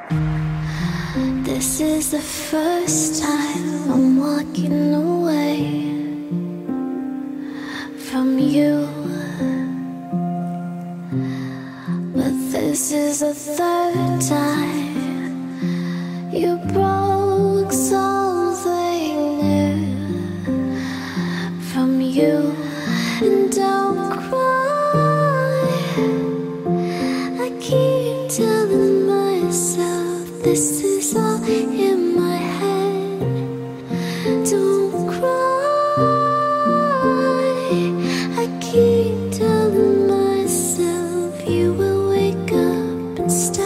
This is the first time I'm walking away from you, but this is the third time you broke something new from you. And don't cry, I keep telling myself this is all in my head. Don't cry, I keep telling myself you will wake up instead.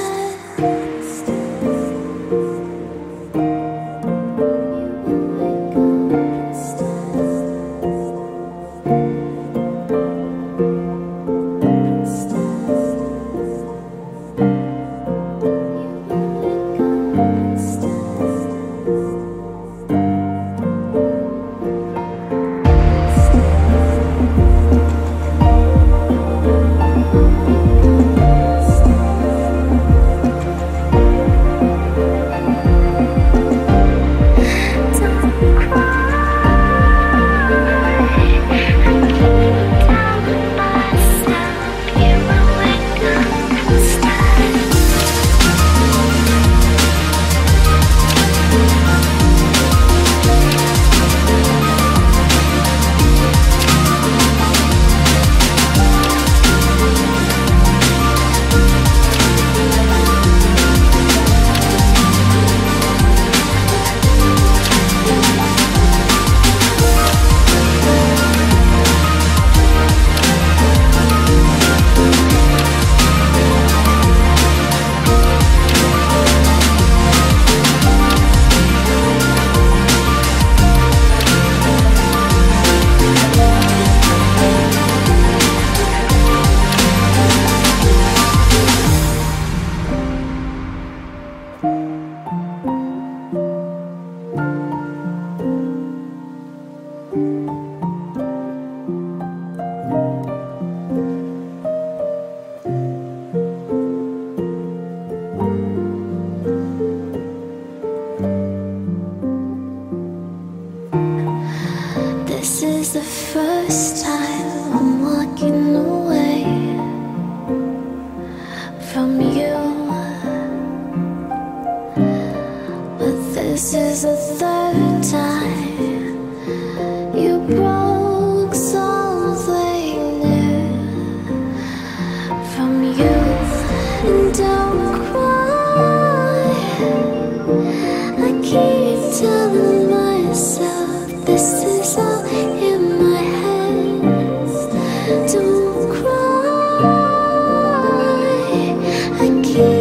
This is the first time I'm walking away from you, but this is the third time you broke something new from you. And don't cry, I keep telling myself this is all in my head. Don't cry, I keep